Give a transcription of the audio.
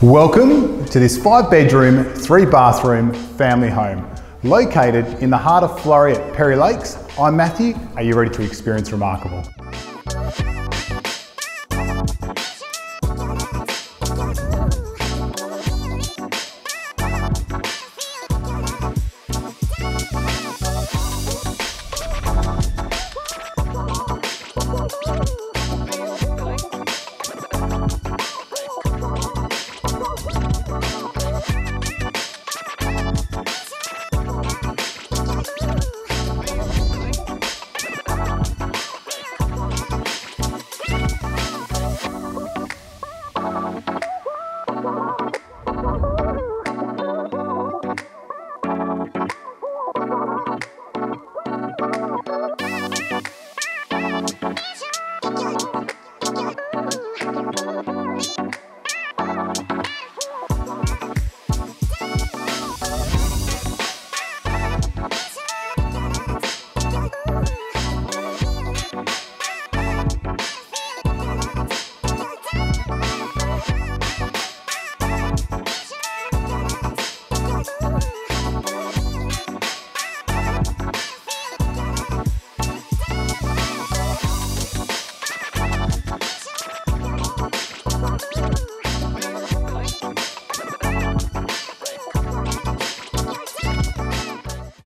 Welcome to this 5-bedroom, 3-bathroom family home. Located in the heart of Floreat, Perry Lakes, I'm Matthew. Are you ready to experience remarkable?